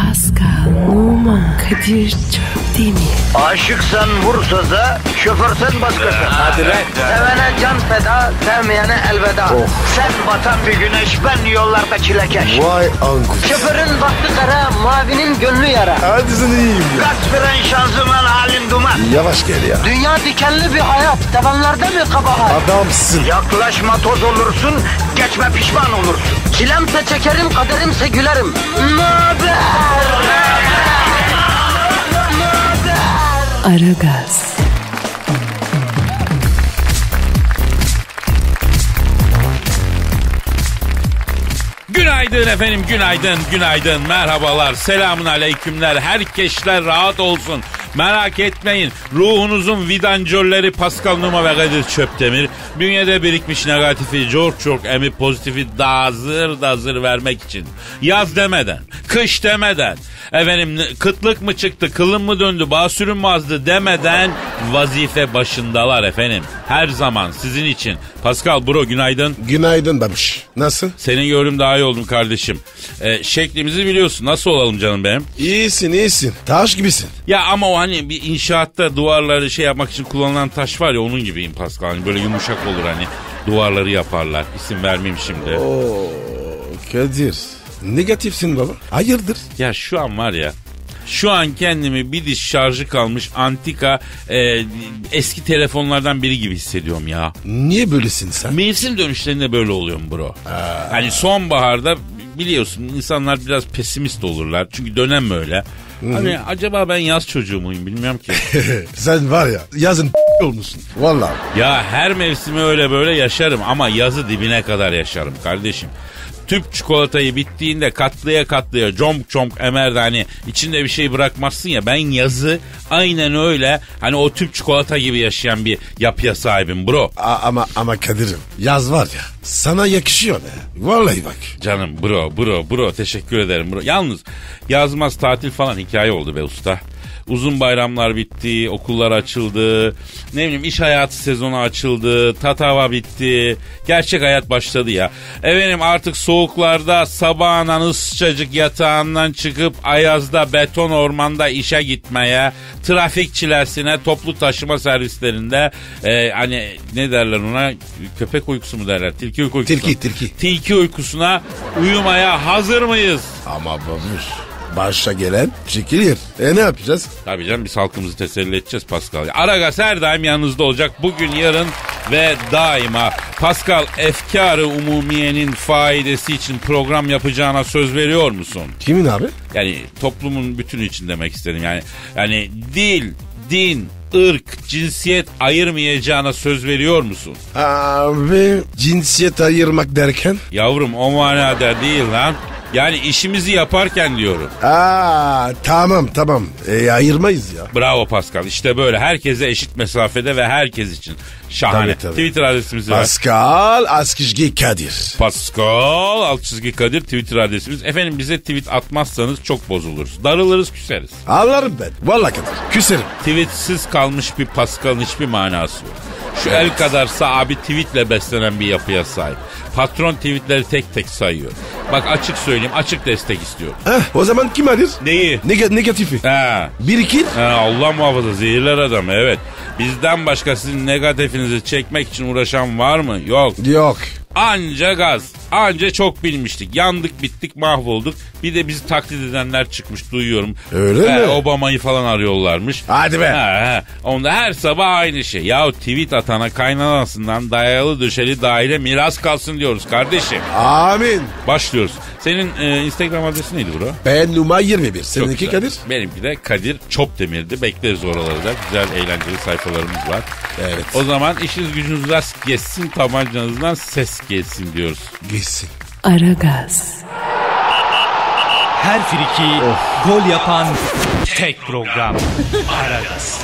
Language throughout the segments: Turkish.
Pascal, Oman, Kadir çok değil mi? Aşıksan vursa da, şoförsen başkasın. Hadi lan. Sevene can feda, sevmeyene elveda. Sen batan bir güneş, ben yollarda çilekeş. Vay anku. Şoförün baktı kara, mavinin gönlü yara. Hadi sen iyiyim ya. Kasperen şanzıman halin duman. Yavaş gel ya. Dünya dikenli bir hayat, sevenlerde mi kabahar? Adamsın. Yaklaşma toz olursun, geçme pişman olursun. Çilemse çekerim, kaderimse gülerim. Möber! Aragaz. Günaydın efendim, günaydın, merhabalar, selamun aleykümler, herkesler rahat olsun. Merak etmeyin, ruhunuzun vidancörleri Pascal Numa ve Kadir Çöptemir bünyede birikmiş negatifi çok emip pozitifi dazır vermek için. Yaz demeden, kış demeden, efendim kıtlık mı çıktı, kılın mı döndü, basürün mü azdı demeden vazife başındalar efendim. Her zaman sizin için. Pascal bro günaydın. Günaydın babuş. Nasıl? Senin gördüğüm daha iyi oldum kardeşim. Şeklimizi biliyorsun. Nasıl olalım canım benim? İyisin. Taş gibisin. Ya ama o hani bir inşaatta duvarları şey yapmak için kullanılan taş var ya, onun gibiyim Pascal. Hani böyle yumuşak olur hani, duvarları yaparlar. İsim vermeyeyim şimdi. Oo Kadir. Negatifsin baba. Hayırdır? Ya şu an var ya. Şu an kendimi bir diş şarjı kalmış antika eski telefonlardan biri gibi hissediyorum ya. Niye böylesin sen? Mevsim dönüşlerinde böyle oluyorum bro. Hani sonbaharda biliyorsun insanlar biraz pesimist olurlar. Çünkü dönem böyle. Hani acaba ben yaz çocuğu muyum bilmiyorum ki. Sen var ya yazın olmuşsun. Vallahi. Ya her mevsimi öyle böyle yaşarım ama yazı dibine kadar yaşarım kardeşim. Tüp çikolatayı bittiğinde katlıya comk emer de hani içinde bir şey bırakmazsın ya, ben yazı aynen öyle hani o tüp çikolata gibi yaşayan bir yapıya sahibim bro. Ama Kadir'im yaz var ya sana yakışıyor be. Vallahi bak. Canım bro teşekkür ederim bro. Yalnız yazmaz tatil falan hikaye oldu be usta. Uzun bayramlar bitti, okullar açıldı, ne bileyim iş hayatı sezonu açıldı, tatava bitti, gerçek hayat başladı ya. Efendim artık soğuklarda sabahından ısıcacık yatağından çıkıp ayazda beton ormanda işe gitmeye, trafik çilesine, toplu taşıma servislerinde hani ne derler ona, köpek uykusu mu derler, tilki uykusu. Tilki. Tilki uykusuna uyumaya hazır mıyız? Ama babuş. Başa gelen çekilir. Ne yapacağız? Tabii canım, biz halkımızı teselli edeceğiz Pascal. Aragaz her daim yanınızda olacak. Bugün, yarın ve daima. Pascal, efkar-ı umumiyenin faidesi için program yapacağına söz veriyor musun? Kimin abi? Yani toplumun bütünü için demek istedim. Yani dil, din, ırk, cinsiyet ayırmayacağına söz veriyor musun? Abi cinsiyet ayırmak derken? Yavrum o manada değil lan. Yani işimizi yaparken diyorum. Tamam. Ayırmayız ya. Bravo Pascal. İşte böyle. Herkese eşit mesafede ve herkes için. Şahane. Tabii. Twitter adresimizi ver. Pascal _ Kadir. Pascal _ Kadir Twitter adresimiz. Efendim bize tweet atmazsanız çok bozuluruz. Darılırız, küseriz. Ağlarım ben. Vallahi Kadir. Küserim. Tweetsiz kalmış bir Pascal'ın hiçbir manası yok. Şu el kadarsa abi tweetle beslenen bir yapıya sahip. Patron tweetleri tek tek sayıyor. Bak açık söyleyeyim, açık destek istiyorum. O zaman kim arır? Neyi? Negatifi. Ha. Birikir. Allah muhafaza, zehirler adam, evet. Bizden başka sizin negatifinizi çekmek için uğraşan var mı? Yok. Anca gaz. Anca çok bilmiştik. Yandık, bittik, mahvolduk. Bir de bizi taklit edenler çıkmış, duyuyorum. Öyle mi? Obama'yı falan arıyorlarmış. Hadi be. Onda her sabah aynı şey. Yahu tweet atana kaynanasından dayalı döşeli daire miras kalsın diyoruz kardeşim. Amin. Başlıyoruz. Senin Instagram adresi neydi bro? Ben Numa 21. Seninki Kadir? Benimki de Kadir Çopdemir'di. Bekleriz oraları da. Güzel eğlenceli sayfalarımız var. Evet. O zaman işiniz gücünüz rast geçsin, tabancanızdan ses gelsin diyoruz. Geçsin. Aragaz. Her friki gol yapan tek program. Aragaz.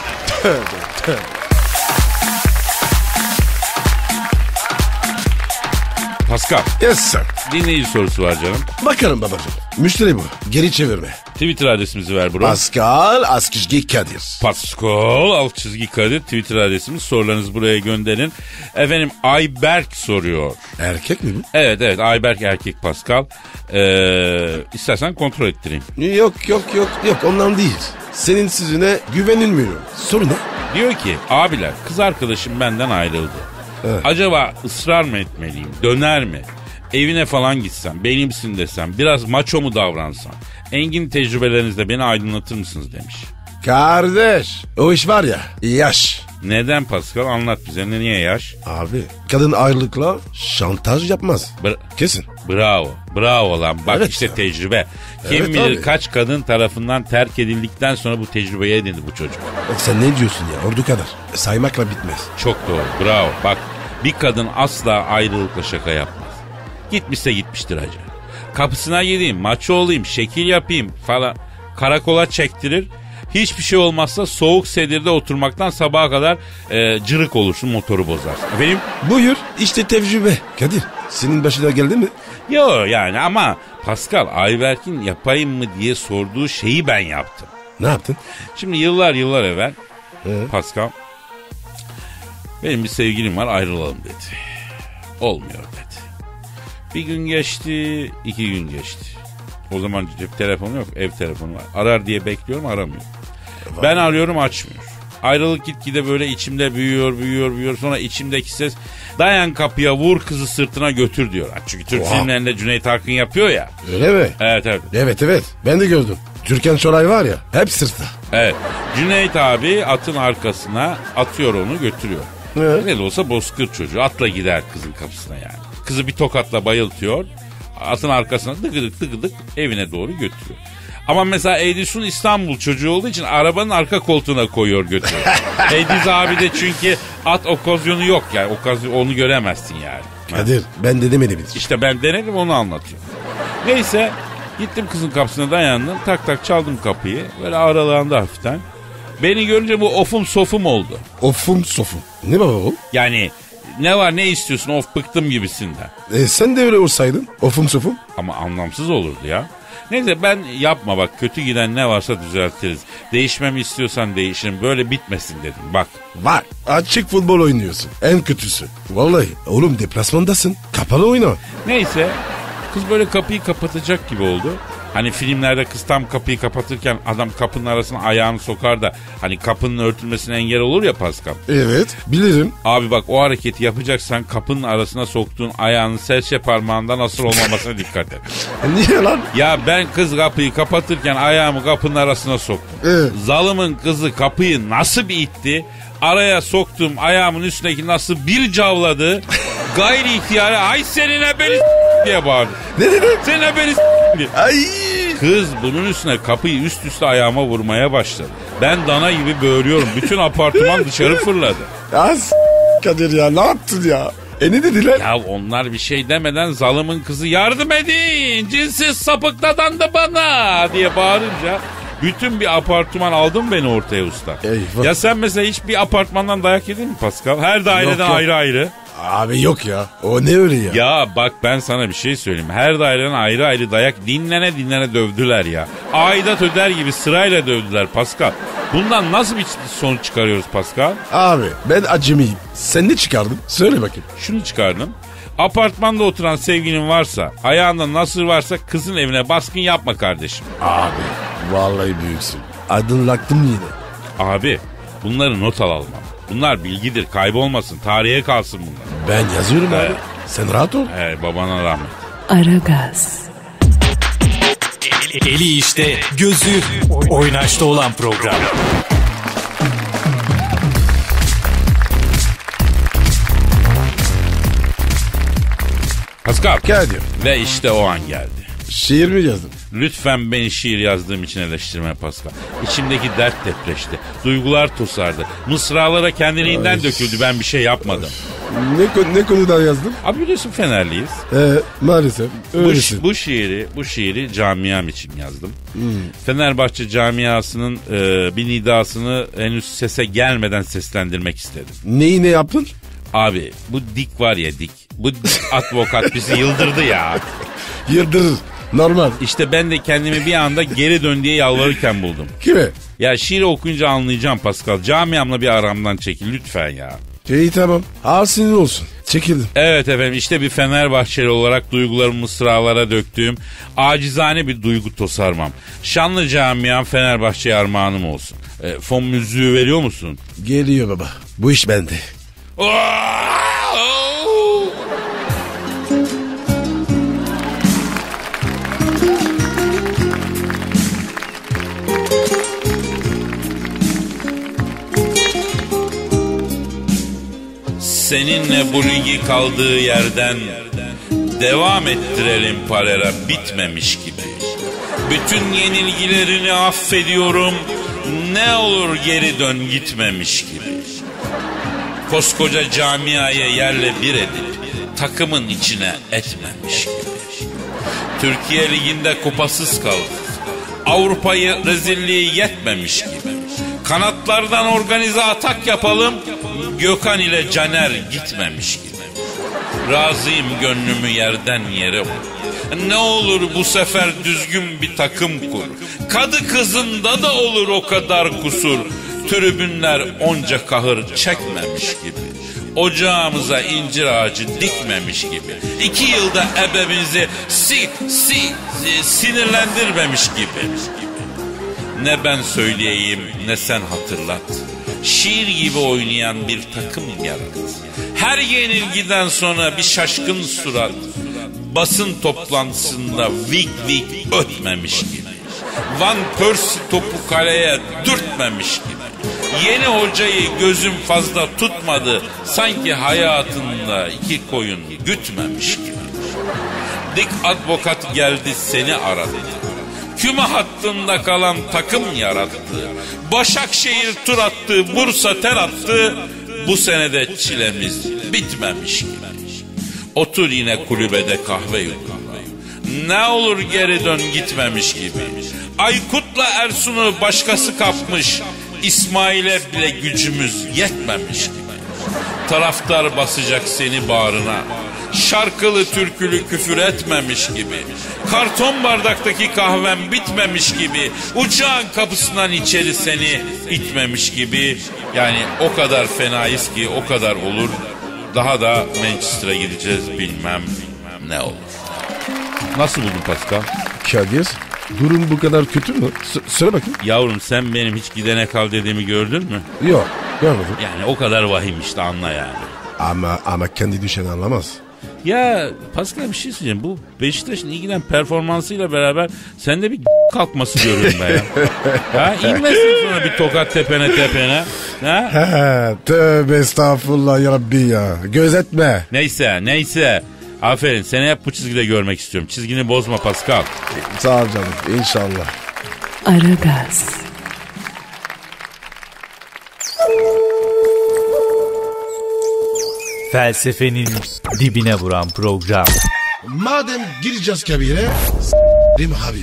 Pascal, Yes sir. dinleyici sorusu var canım. Bakarım babacığım. Müşteri bu. Geri çevirme. Twitter adresimizi ver bro. Pascal Askışgi Kadir. Pascal alt çizgi Kadir Twitter adresimiz. Sorularınızı buraya gönderin. Efendim Ayberk soruyor. Erkek mi bu? Evet Ayberk erkek Pascal. İstersen kontrol ettireyim. Yok ondan değil. Senin sözüne güvenilmiyor. Soru ne? Diyor ki abiler kız arkadaşım benden ayrıldı. Evet. Acaba ısrar mı etmeliyim? Döner mi? Evine falan gitsem, benimsin desem, biraz maço mu davransam? Engin tecrübelerinizle beni aydınlatır mısınız demiş. Kardeş o iş var ya yaş. Neden Pascal? Anlat bize. Niye yaş? Abi kadın ayrılıkla şantaj yapmaz. Kesin. Bravo lan. Bak Evet işte ya. tecrübe. Kim Evet bilir abi. kaç kadın tarafından terk edildikten sonra bu tecrübeyi edindi bu çocuk. Sen ne diyorsun ya ordu kadar. Saymakla bitmez. Çok doğru. Bravo. Bak bir kadın asla ayrılıkla şaka yapmaz. Gitmişse gitmiştir hacı. Kapısına gideyim, maço olayım, şekil yapayım falan. Karakola çektirir. Hiçbir şey olmazsa soğuk sedirde oturmaktan sabaha kadar cırık olursun, motoru bozarsın. Efendim? Buyur işte tecrübe. Kadir senin başına geldi mi? Yok yani ama Pascal Ayberk'in yapayım mı diye sorduğu şeyi ben yaptım. Ne yaptın? Şimdi yıllar evvel Pascal benim bir sevgilim var ayrılalım dedi. Olmuyor dedi. Bir gün geçti, 2 gün geçti. O zaman cep telefonu yok, ev telefonu var. Arar diye bekliyorum, aramıyor. Ben arıyorum, açmıyor. Ayrılık gitgide böyle içimde büyüyor. Sonra içimdeki ses dayan kapıya vur kızı sırtına götür diyor. Çünkü Türk filmlerinde Cüneyt Arkın yapıyor ya. Öyle mi? Evet. Evet ben de gördüm. Türkan Şoray var ya hep sırtta. Evet. Cüneyt abi atın arkasına atıyor onu götürüyor. Evet. Ne de olsa bozkır çocuğu. Atla gider kızın kapısına yani. Kızı bir tokatla bayıltıyor. Atın arkasına tıkıdık evine doğru götürüyor. Ama mesela Edison İstanbul çocuğu olduğu için arabanın arka koltuğuna koyuyor götürüyor. Ediz abi de çünkü at okazyonu yok yani. Onu göremezsin yani. Kadir ben de demedim. İşte ben denedim onu anlatıyorum. Neyse gittim kızın kapısına dayandım. Tak çaldım kapıyı. Böyle aralarında hafiften. Beni görünce bu ofum sofum oldu. Ofum sofum. Ne baba o? Yani ne var ne istiyorsun of bıktım gibisinden. Sen de öyle olsaydın ofum sofum. Ama anlamsız olurdu ya. Neyse ben yapma bak kötü giden ne varsa düzeltiriz. Değişmemi istiyorsan değişirim böyle bitmesin dedim bak. Var. Açık futbol oynuyorsun. En kötüsü. Vallahi oğlum deplasmandasın. Kapalı oyna. Neyse kız böyle kapıyı kapatacak gibi oldu. Hani filmlerde kız tam kapıyı kapatırken adam kapının arasına ayağını sokar da hani kapının örtülmesine engel olur ya Pascal. Evet bilirim. Abi bak o hareketi yapacaksan kapının arasına soktuğun ayağının serçe parmağında nasıl olmamasına dikkat et. Niye lan? Ya ben kız kapıyı kapatırken ayağımı kapının arasına soktum. Evet. Zalımın kızı kapıyı nasıl bir itti? Araya soktum ayağımın üstündeki nasıl bir cavladı? Gayri ihtiyari ay seninle beni diye bağırdı. Ne dedi? Seninle beni diye. Ay. Kız bunun üstüne kapıyı üst üste ayağıma vurmaya başladı. Ben dana gibi böğürüyorum. Bütün apartman dışarı fırladı. Az Kadir ya ne yaptın ya? Ne dediler? Ya onlar bir şey demeden zalımın kızı yardım edin. Cinsiz sapık dadandı bana diye bağırınca bütün bir apartman aldın beni ortaya usta. Eyvah. Ya sen mesela hiç bir apartmandan dayak yedin mi Pascal? Her daireden Yok. ayrı. Abi yok ya. O ne öyle ya? Ya bak ben sana bir şey söyleyeyim. Her daireden ayrı dayak dinlene dövdüler ya. Aidat öder gibi sırayla dövdüler Pascal. Bundan nasıl bir sonuç çıkarıyoruz Pascal? Abi ben acemiyim. Sen ne çıkardın? Söyle bakayım. Şunu çıkardım. Apartmanda oturan sevgilin varsa, ayağında nasır varsa kızın evine baskın yapma kardeşim. Abi vallahi büyüksün. Aydınlattım yine. Abi bunları not alalım. Bunlar bilgidir kaybolmasın tarihe kalsın bunlar. Ben yazıyorum abi. Sen rahat ol. Babana rahmet. Aragaz, Eli işte, gözü oynaşta olan program. Pascal. Kadir. Ve işte o an geldi. Şiir mi yazdın? Lütfen beni şiir yazdığım için eleştirme Pascal. İçimdeki dert depreşti. Duygular tosardı. Mısralara kendiliğinden döküldü. Ben bir şey yapmadım. Ne konudan yazdın? Abi biliyorsun Fenerliyiz. Maalesef. Öylesin. Bu şiiri camiam için yazdım. Fenerbahçe camiasının bir nidasını henüz sese gelmeden seslendirmek istedim. Neyi ne yaptın? Abi bu dik var ya dik. Bu advokat bizi yıldırdı ya. Yıldırır. Normal. İşte ben de kendimi bir anda geri dön diye yalvarırken buldum. Kime? Ya şiiri okuyunca anlayacağım Pascal. Camiamla bir aramdan çekil lütfen ya. İyi tamam. Ağır sinir olsun. Çekildim. Evet efendim, işte bir Fenerbahçeli olarak duygularımı mısralara döktüğüm acizane bir duygu tosarmam. Şanlı camiam Fenerbahçe'ye armağanım olsun. Fon müziği veriyor musun? Geliyor baba. Bu iş bende. Seninle bu ligi kaldığı yerden devam ettirelim parera bitmemiş gibi. Bütün yenilgilerini affediyorum, ne olur geri dön gitmemiş gibi. Koskoca camiaya yerle bir edip takımın içine etmemiş gibi. Türkiye Ligi'nde kupasız kaldı. Avrupa'yı rezilliği yetmemiş gibi. Kanatlardan organize atak yapalım, Gökhan ile Caner gitmemiş gibi. Razıyım gönlümü yerden yere vur. Ne olur bu sefer düzgün bir takım kur. Kadı kızında da olur o kadar kusur. Tribünler onca kahır çekmemiş gibi. Ocağımıza incir ağacı dikmemiş gibi. 2 yılda ebemizi sinirlendirmemiş gibi. Ne ben söyleyeyim ne sen hatırlat. Şiir gibi oynayan bir takım yarat. Her yenilgiden sonra bir şaşkın surat. Basın toplantısında vik vik ötmemiş gibi. Van Persie topu kaleye dürtmemiş gibi. Yeni hocayı gözüm fazla tutmadı. Sanki hayatında 2 koyun gütmemiş gibi. Dik advokat geldi seni aradı. Küme hattında kalan takım yarattı. Başakşehir tur attı, Bursa ter attı. Bu senede çilemiz bitmemiş gibi. Otur yine kulübede kahve yudumla. Ne olur geri dön gitmemiş gibi. Aykut'la Ersun'u başkası kapmış. İsmail'e bile gücümüz yetmemiş gibi. Taraftar basacak seni bağrına. Şarkılı türkülü küfür etmemiş gibi. Karton bardaktaki kahvem bitmemiş gibi. Uçağın kapısından içeri seni itmemiş gibi. Yani o kadar fenayız ki o kadar olur. Daha da Manchester'a gideceğiz bilmem ne olur. Nasıl buldun Pascal? Kadir, durum bu kadar kötü mü? Söyle bakayım. Yavrum sen benim hiç gidene kal dediğimi gördün mü? Yok, görmedim. Yani o kadar vahim işte, anla yani. Ama kendi düşeni anlamaz. Ya Pascal bir şey söyleyeceğim. Bu Beşiktaş'ın ilgiden performansıyla beraber sende bir kalkması görüyorum ben ya. Ha, inmesin sonra bir tokat tepene. Ha? Tövbe estağfurullah ya Rabbi ya. Gözetme. Neyse. Aferin, seni hep bu çizgide görmek istiyorum. Çizgini bozma Pascal. Sağ ol canım, inşallah. Aragaz. Felsefenin dibine vuran program. Madem gireceğiz kabire, s***rim habire.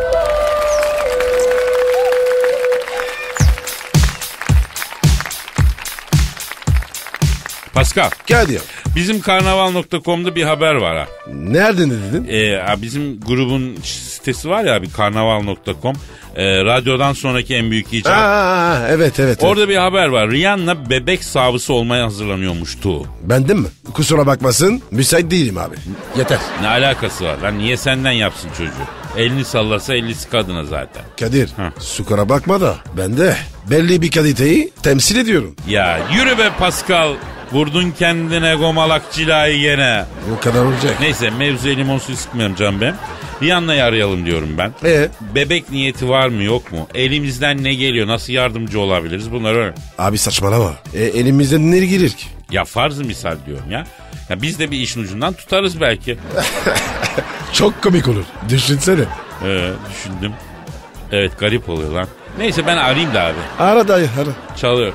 Pascal, Kadir. bizim karnaval.com'da bir haber var ha. Nereden dedin? Bizim grubun sitesi var ya, bir karnaval.com. Radyodan sonraki en büyük icat. Evet. Orada bir haber var. Rihanna bebek sahibi olmaya hazırlanıyormuştu. Bendim mi? Kusura bakmasın, müsait değilim abi. Yeter. Ne alakası var lan? Niye senden yapsın çocuğu? Elini sallasa 50'si kadına zaten. Kadir, sukara bakma da ben de belli bir kaliteyi temsil ediyorum. Ya yürü be Pascal. Vurdun kendine gomalak cilayı gene. O kadar olacak. Neyse, mevzuya limon suyu sıkmayalım canım ben. Rihanna'yı arayalım diyorum ben. Bebek niyeti var mı yok mu? Elimizden ne geliyor? Nasıl yardımcı olabiliriz? Bunları öğren. Abi saçmalama. Elimizden ne girer ki? Ya farz-ı misal diyorum ya. Ya biz de bir işin ucundan tutarız belki. Çok komik olur. Düşünsene. Düşündüm. Evet, garip oluyor lan. Neyse ben arayayım da abi. Ara dayı ara. Çalıyor.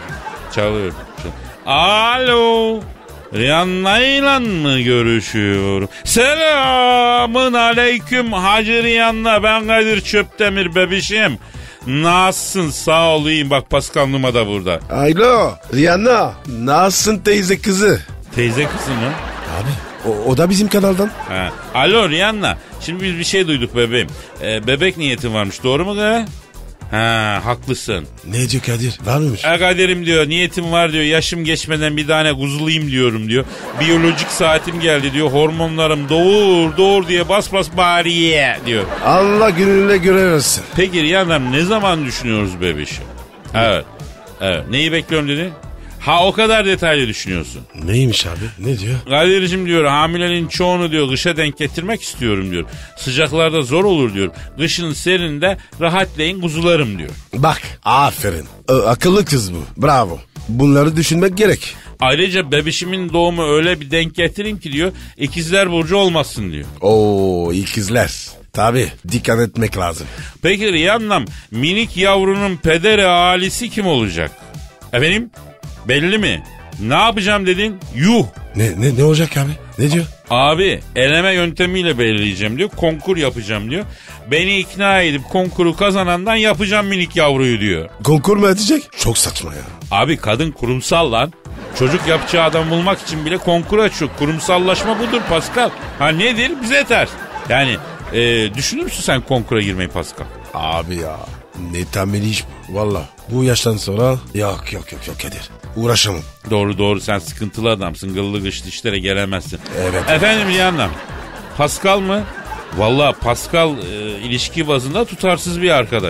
Alo. Rihanna'yla mı görüşüyorum? Selamın aleyküm Hacı Rihanna. Ben Kadir Çöptemir bebişim. Nasılsın? Sağ ol, iyiyim. Bak Pascal Numa da burada. Alo Rihanna. Nasılsın teyze kızı? Teyze kızı mı? Abi O da bizim kanaldan. Ha. Alo Rihanna. Şimdi biz bir şey duyduk bebeğim. Bebek niyetin varmış, doğru mu da? Ha, haklısın. Ne diyor Kadir? Var mıymış? Kaderim diyor, niyetim var diyor, yaşım geçmeden bir tane kuzulayım diyorum diyor. Biyolojik saatim geldi diyor, hormonlarım doğur diye bas bariye diyor. Allah gününe göre versin. Peki Rihanna'm, ne zaman düşünüyoruz bebişim? Evet. Neyi bekliyorum dedi? Ha, o kadar detaylı düşünüyorsun. Neymiş abi? Ne diyor? Kadir'cim diyor, hamilenin çoğunu diyor kışa denk getirmek istiyorum diyor. Sıcaklarda zor olur diyor. Kışın serinde rahatlayın kuzularım diyor. Bak, aferin. Akıllı kız bu. Bravo. Bunları düşünmek gerek. Ayrıca bebişimin doğumu öyle bir denk getirin ki diyor, ikizler burcu olmasın diyor. Oo, ikizler. Tabii, dikkat etmek lazım. Peki Rihanna'm, minik yavrunun pederi ailesi kim olacak? Efendim? Belli mi? Ne yapacağım dedin? Yuh! Ne olacak abi? Ne diyor? Abi, eleme yöntemiyle belirleyeceğim diyor. Konkur yapacağım diyor. Beni ikna edip konkuru kazanandan yapacağım minik yavruyu diyor. Konkur mu edecek? Çok saçma ya. Abi, kadın kurumsal lan. Çocuk yapacağı adam bulmak için bile konkur açıyor. Kurumsallaşma budur Pascal. Ha, nedir? Bize ters. Yani düşünür müsün sen konkura girmeyi Pascal? Abi ya, ne tembeli iş bu. Valla bu yaştan sonra yok Kadir. Uğraşamam. Doğru, sen sıkıntılı adamsın. Gıllı gışlı işlere gelemezsin. Evet. Efendim Rihanna'm, Pascal mı? Valla Pascal ilişki bazında tutarsız bir arkadaş.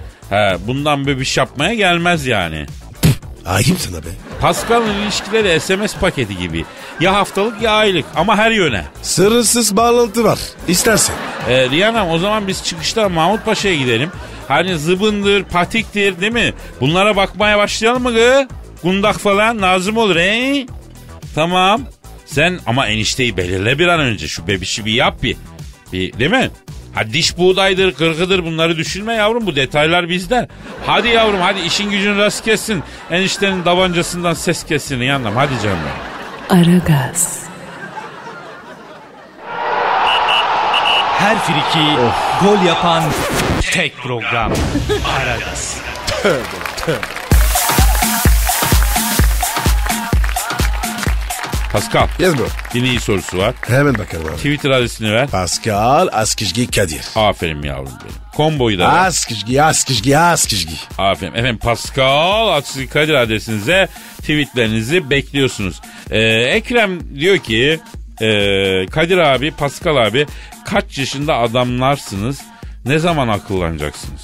Bundan bebiş yapmaya gelmez yani. Ayıp sana be. Pascal'ın ilişkileri SMS paketi gibi. Ya haftalık ya aylık ama her yöne. Sırrısız bağlantı var. İstersen. Rihanna'm, o zaman biz çıkışta Mahmut Paşa'ya gidelim. Hani zıbındır, patiktir değil mi? Bunlara bakmaya başlayalım mı gı? Kundak falan lazım olur he? Tamam. Sen ama enişteyi belirle bir an önce. Şu bebişi bir yap bir değil mi? Ha, diş buğdaydır, kırkıdır, bunları düşünme yavrum, bu detaylar bizden. Hadi yavrum, hadi işin gücün rast kessin. Eniştenin davancasından ses kessin Rihanna'm, hadi canım. Aragaz. Her friki gol yapan tek program. Aragaz. Pascal, Yes bro. yine iyi sorusu var. Hemen bakalım abi. Twitter adresini ver. Pascal Askizgi Kadir. Aferin yavrum benim. Komboyu da ver. Askizgi. Aferin. Efendim, Pascal Askizgi Kadir adresinize tweetlerinizi bekliyorsunuz. Ekrem diyor ki Kadir abi, Pascal abi, kaç yaşında adamlarsınız? Ne zaman akıllanacaksınız?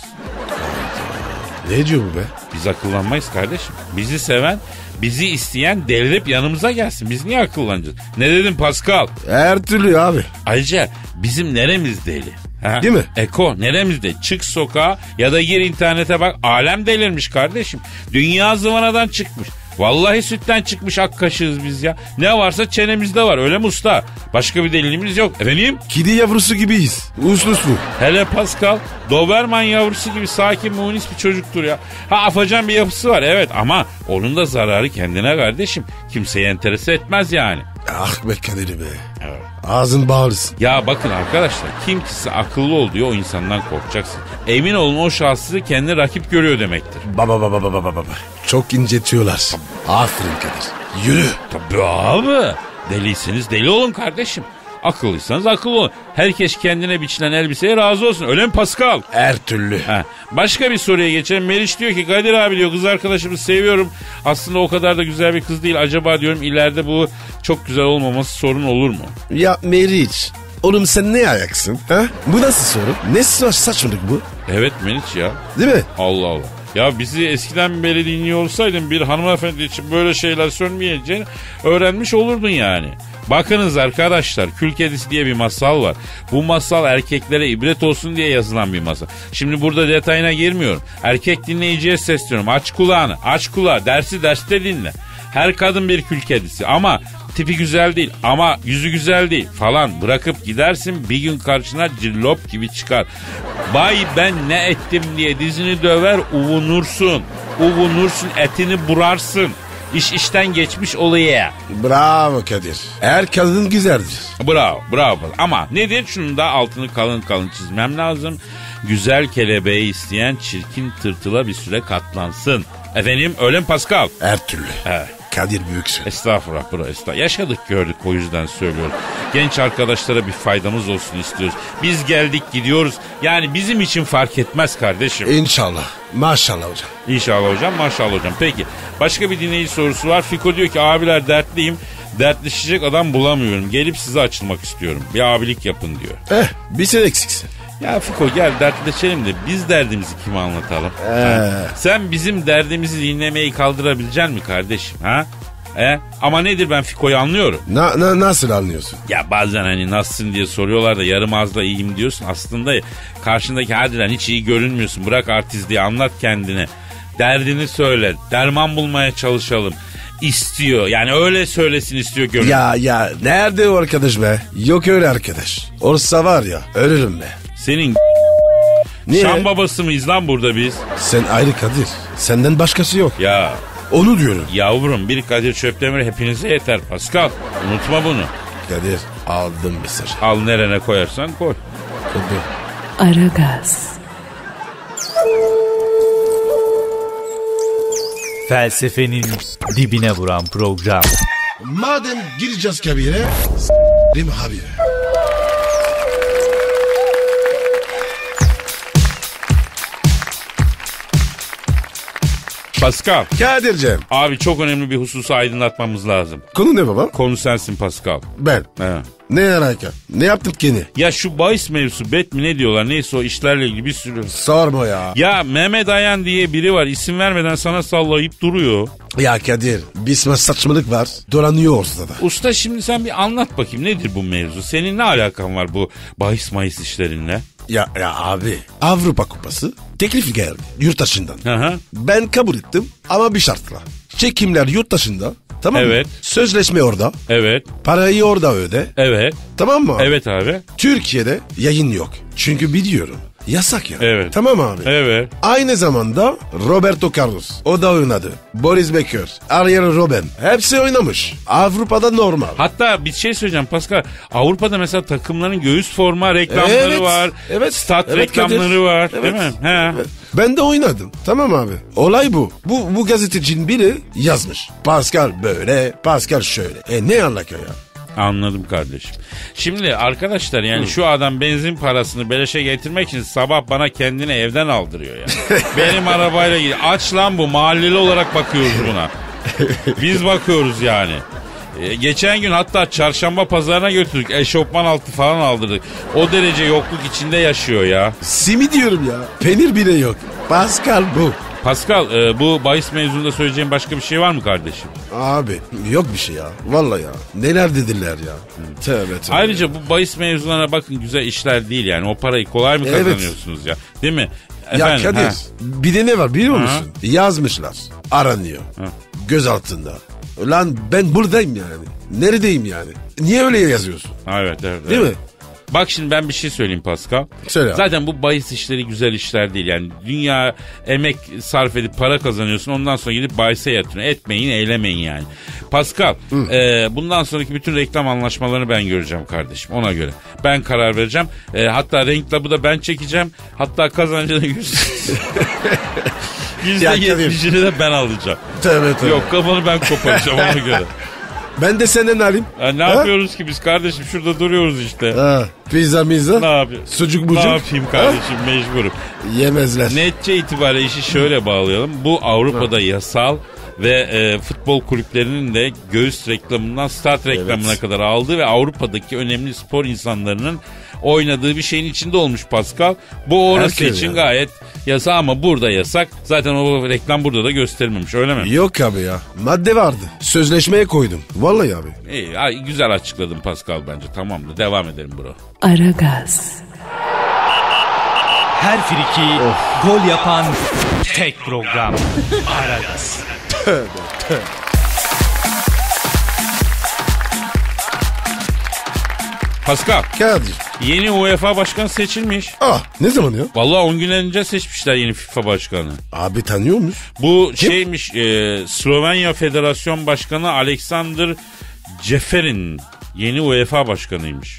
Ne diyor bu be? Biz akıllanmayız kardeşim. Bizi seven, bizi isteyen delirip yanımıza gelsin. Biz niye akıllanacağız? Ne dedin Pascal? Her türlü abi. Ayrıca bizim neremiz deli? Ha? Değil mi? Eko, neremizde? Çık sokağa ya da gir internete bak. Alem delirmiş kardeşim. Dünya zıvanadan çıkmış. Vallahi sütten çıkmış ak kaşığız biz ya. Ne varsa çenemizde var, öyle mi usta? Başka bir delilimiz yok. Efendim? Kedi yavrusu gibiyiz. Uslu. Hele Pascal, Doberman yavrusu gibi sakin munis bir çocuktur ya. Ha, afacan bir yapısı var evet, ama onun da zararı kendine kardeşim. Kimseyi enterese etmez yani. Ah be Kadir be. Evet. Ağzın bağlısın. Ya bakın arkadaşlar, kim kişi akıllı ol diyor, o insandan korkacaksın. Emin olun o şahsı kendi rakip görüyor demektir. Baba. Çok incetiyorlar. Aferin Kadir. Yürü. Tabii abi. Deliyseniz deli olun kardeşim. Akıllıysanız akıllı olun. Herkes kendine biçilen elbiseye razı olsun. Öyle mi Pascal? Her türlü. Başka bir soruya geçelim. Meriç diyor ki Kadir abi diyor, kız arkadaşımı seviyorum. Aslında o kadar da güzel bir kız değil. Acaba diyorum ileride bu çok güzel olmaması sorun olur mu? Ya Meriç. Oğlum sen ne ayaksın? Ha? Bu nasıl soru? Ne saçmalık bu? Evet Meriç ya. Değil mi? Allah Allah. Ya bizi eskiden beri dinliyor olsaydın bir hanımefendi için böyle şeyler söylemeyeceğini öğrenmiş olurdun yani. Bakınız arkadaşlar, Kül Kedisi diye bir masal var. Bu masal erkeklere ibret olsun diye yazılan bir masal. Şimdi burada detayına girmiyorum. Erkek dinleyiciye sesleniyorum. Aç kulağını, aç kulağı, derste dinle. Her kadın bir kül kedisi ama tipi güzel değil, ama yüzü güzel değil falan. Bırakıp gidersin, bir gün karşına cillop gibi çıkar. Bay ben ne ettim diye dizini döver, uvunursun, etini burarsın. İş işten geçmiş oluyor. Bravo Kadir. Her kadın güzeldir. Bravo. Ama nedir? Şunun da altını kalın çizmem lazım. Güzel kelebeği isteyen çirkin tırtıla bir süre katlansın. Efendim öyle mi Pascal? Her türlü. Evet. Kadir büyüksün. Estağfurullah bro, estağfurullah. Yaşadık gördük, o yüzden söylüyorum. Genç arkadaşlara bir faydamız olsun istiyoruz. Biz geldik gidiyoruz. Yani bizim için fark etmez kardeşim. İnşallah. Maşallah hocam. İnşallah hocam, maşallah hocam. Peki başka bir dinleyici sorusu var. Fiko diyor ki abiler dertliyim. Dertleşecek adam bulamıyorum. Gelip size açılmak istiyorum. Bir abilik yapın diyor. Bir sen eksiksin. Ya Fiko gel dertleşelim de biz derdimizi kime anlatalım? Sen bizim derdimizi dinlemeyi kaldırabilecek misin kardeşim? Ha? Ama nedir, ben Fiko'yu anlıyorum. Nasıl anlıyorsun? Ya bazen hani nasılsın diye soruyorlar da yarım ağızla iyiyim diyorsun. Aslında karşındaki hadi lan hiç iyi görünmüyorsun. Bırak artistliği, anlat kendini. Derdini söyle. Derman bulmaya çalışalım. İstiyor. Yani öyle söylesin istiyor gönül. Ya nerede o arkadaş be? Yok öyle arkadaş. Olsa var ya ölürüm be. Senin Niye? Şam babası mıyız lan burada biz? Sen ayrı Kadir. Senden başkası yok. Ya Onu diyorum. yavrum, bir Kadir Çöptemir hepinize yeter Pascal. Unutma bunu. Kadir aldım bir sır. Al nerene koyarsan koy. Kadir. Aragaz, Felsefenin dibine vuran program. Madem gireceğiz kabire s***rim abi. Pascal. Kadir'cim. Abi çok önemli bir hususu aydınlatmamız lazım. Konu ne baba? Konu sensin Pascal. Ben. He. Ne alaka? Ne yaptın ki? Ya şu bahis mevzusu, bet mi ne diyorlar, neyse o işlerle ilgili bir sürü. Sorma ya. Ya Mehmet Ayan diye biri var, isim vermeden sana sallayıp duruyor. Ya Kadir bir saçmalık var. Dolanıyor ortada. Usta şimdi sen bir anlat bakayım, nedir bu mevzu? Senin ne alakan var bu bahis mayıs işlerinle? Ya abi Avrupa Kupası teklif geldi yurt dışından. Hı. Ben kabul ettim ama bir şartla. Çekimler yurt dışında, tamam mı? Evet. Sözleşme orada. Evet. Parayı orada öde. Evet. Tamam mı abi? Evet abi. Türkiye'de yayın yok. Çünkü biliyorum. Yasak ya. Evet. Tamam abi. Evet. Aynı zamanda Roberto Carlos. O da oynadı. Boris Becker. Ariel Robben. Hepsi oynamış. Avrupa'da normal. Hatta bir şey söyleyeceğim Pascal. Avrupa'da mesela takımların göğüs forma reklamları Evet, var. evet, Stat evet reklamları Kadir. var. Evet, Değil mi? He. evet. Ben de oynadım. Tamam abi. Olay bu. Bu gazetecinin biri yazmış. Pascal böyle, Pascal şöyle. Ne alaka ya? Anladım kardeşim. Şimdi arkadaşlar yani şu adam benzin parasını beleşe getirmek için sabah bana kendini evden aldırıyor ya. Benim arabayla gidiyor. Aç lan bu, mahalleli olarak bakıyoruz buna. Biz bakıyoruz yani. Geçen gün hatta çarşamba pazarına götürdük. Eşofman altı falan aldırdık. O derece yokluk içinde yaşıyor ya. Simi diyorum ya. Peynir bile yok. Pascal bu. Pascal bu bahis mevzunda söyleyeceğim başka bir şey var mı kardeşim? Abi yok bir şey ya. Vallahi ya. Neler dediler ya. Tövbe tövbe. Ayrıca bu bahis mevzularına bakın, güzel işler değil yani. O parayı kolay mı Evet. kazanıyorsunuz ya? Değil mi? Ya Efendim, Kadir ha. bir de ne var biliyor musun? Yazmışlar. Aranıyor. Göz altında. Lan ben buradayım yani. Neredeyim yani? Niye öyle yazıyorsun? Evet. Değil mi? Bak şimdi ben bir şey söyleyeyim Pascal. Söyle abi. Zaten bu bahis işleri güzel işler değil. Yani dünya emek sarf edip para kazanıyorsun. Ondan sonra gidip bahise yatırıyorsun. Etmeyin, eylemeyin yani. Pascal bundan sonraki bütün reklam anlaşmalarını ben göreceğim kardeşim. Ona göre. Ben karar vereceğim. Hatta reklamı da ben çekeceğim. Hatta kazancını %70'ini de ben alacağım. Tövbe. Yok, kafanı ben koparacağım ona göre. Ben de senden alayım. Ne yapıyoruz ki biz kardeşim? Şurada duruyoruz işte. Ha, pizza mizza. Ne yapayım? Sucuk bucuk. Ne yapayım kardeşim, mecburum. Yemezler. Netçe itibariyle işi şöyle bağlayalım. Bu Avrupa'da yasal ve futbol kulüplerinin de göğüs reklamından start reklamına kadar aldığı ve Avrupa'daki önemli spor insanlarının oynadığı bir şeyin içinde olmuş Pascal. Bu orası Herkes için yani. gayet yasa ama burada yasak. Zaten o reklam burada da gösterilmemiş, öyle mi? Yok abi ya. Madde vardı. Sözleşmeye koydum. Vallahi abi. İyi, güzel açıkladın Pascal bence. Tamam da devam edelim bro. Aragaz, Her friki gol yapan tek program. Aragaz. Pascal, Kadir. yeni UEFA başkanı seçilmiş. Ne zaman ya? Vallahi 10 gün önce seçmişler yeni FIFA başkanı. Abi tanıyor musun? Bu şeymiş, Slovenya Federasyon Başkanı Alexander Ceferin yeni UEFA başkanıymış.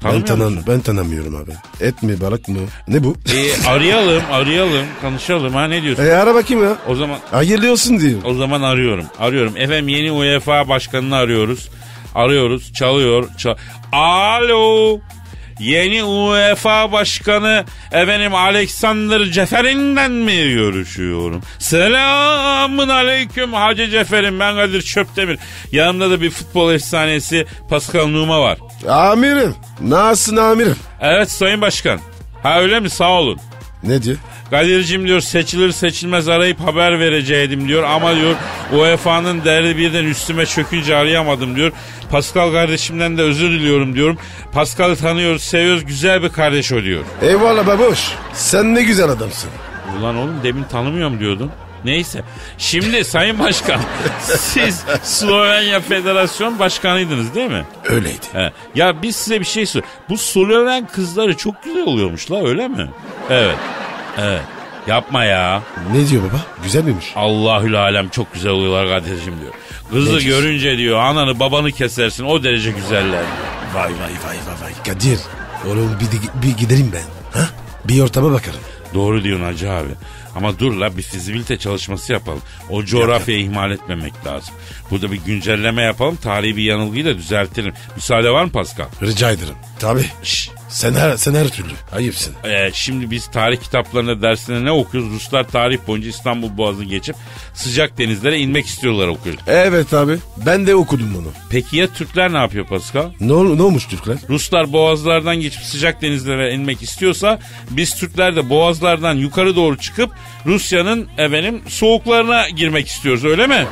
Tanımıyor musun? Ben tanımıyorum abi. Et mi balık mı? Ne bu? Arayalım, konuşalım ha, ne diyorsun? Ara bakayım ya. O zaman Hayırlı olsun diyor. O zaman arıyorum. Efendim yeni UEFA başkanını arıyoruz. Çalıyor. Alo. Yeni UEFA başkanı efendim Alexander Ceferin'den mi görüşüyorum? Selamun aleyküm Hacı Cefer'im, ben Kadir Çöptemir. Yanımda da bir futbol efsanesi Pascal Numa var. Amirim. Nasılsın amirim? Evet Sayın Başkan. Ha öyle mi, sağ olun. Ne diyor? Kadir'cim diyor, seçilir seçilmez arayıp haber vereceğim diyor. Ama diyor UEFA'nın derdi birden üstüme çökünce arayamadım diyor. Pascal kardeşimden de özür diliyorum diyorum. Pascal'ı tanıyoruz, seviyoruz, güzel bir kardeş o diyor. Eyvallah babuş. Sen ne güzel adamsın. Ulan oğlum demin tanımıyorum diyordun. Neyse. Şimdi Sayın Başkan siz Slovenya Federasyon Başkanıydınız değil mi? Öyleydi. He. Ya biz size bir şey söyleyeyim. Bu Sloven kızları çok güzel oluyormuş la, öyle mi? Evet. Yapma ya. Ne diyor baba? Güzel miymiş? Allahül alem çok güzel oluyorlar kardeşim diyor. Kızı Neciz? görünce diyor ananı babanı kesersin, o derece güzeller. Vay. Kadir. Oğlum bir giderim ben. Ha? Bir ortama bakarım. Doğru diyorsun Hacı abi. Ama dur la, bir fizibilite çalışması yapalım. O coğrafyayı ihmal etmemek lazım. Burada bir güncelleme yapalım. Tarihi bir yanılgıyı da düzeltelim. Müsaade var mı Pascal? Rica ederim. Tabii. Sen her türlü. Ayıpsın. Şimdi biz tarih kitaplarında dersinde ne okuyoruz? Ruslar tarih boyunca İstanbul Boğazı'nı geçip sıcak denizlere inmek istiyorlar okuyoruz. Evet abi. Ben de okudum bunu. Peki ya Türkler ne yapıyor Pascal? Ne olmuş Türkler? Ruslar boğazlardan geçip sıcak denizlere inmek istiyorsa biz Türkler de boğazlardan yukarı doğru çıkıp Rusya'nın soğuklarına girmek istiyoruz, öyle mi?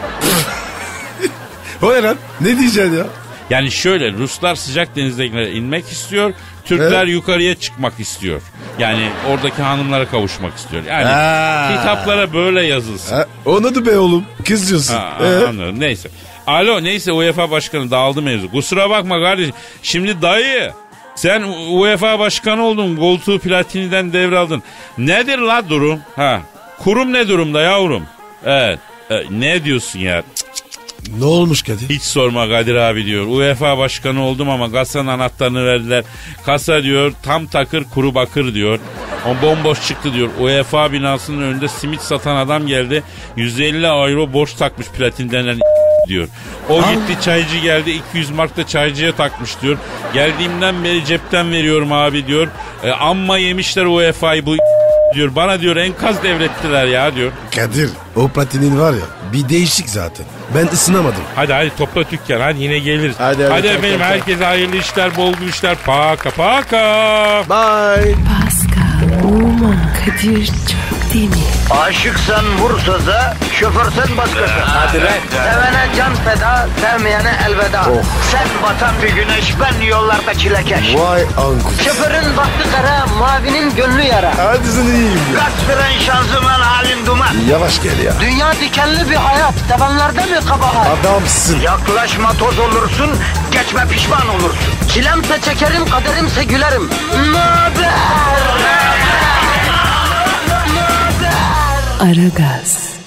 O ne lan? Ne diyeceksin ya? Yani şöyle, Ruslar sıcak denizlere inmek istiyor, Türkler yukarıya çıkmak istiyor. Yani oradaki hanımlara kavuşmak istiyor. Yani kitaplara böyle yazılsın. Onu da be oğlum. Kız diyorsun. Anladım, neyse. Alo, neyse UEFA başkanı, dağıldı mevzu. Kusura bakma kardeşim. Şimdi dayı, sen UEFA başkanı oldun, koltuğu Platini'den devraldın. Nedir la durum? Kurum ne durumda yavrum? Evet. Ne diyorsun ya? Ne olmuş Kadir? Hiç sorma Kadir abi diyor. UEFA başkanı oldum ama kasanın anahtarını verdiler. Kasa diyor tam takır kuru bakır diyor. O bomboş çıktı diyor. UEFA binasının önünde simit satan adam geldi. 150 euro borç takmış platin denen diyor. O gitti, çaycı geldi, 200 mark da çaycıya takmış diyor. Geldiğimden beri cepten veriyorum abi diyor. Amma yemişler UEFA'yı bu diyor. Bana diyor enkaz devrettiler ya diyor. Kadir, o platinin var ya bir değişik zaten. Ben ısınamadım. Hadi topla dükkan, hadi yine geliriz. Hadi efendim, herkese hayırlı işler, bol işler. Paka. Bye. Pascal, Oman, Kadir çok değil mi? Aşıksan vursa da, şoförsen başkasın. Hadi lan. Sevene can feda, sevmeyene elveda. Sen batan bir güneş, ben yollarda çilekeş. Vay anku. Şoförün baktı kara, mavinin gönlü yara. Hadi sen iyiyim ya. Kasperen şanzıman halin duman. Yavaş gel ya. Dünya dikenli bir hayat, sevenlerde mi kabahar? Adamsın. Yaklaşma toz olursun, geçme pişman olursun. Çilemse çekerim, kaderimse gülerim. Möber! Aragaz.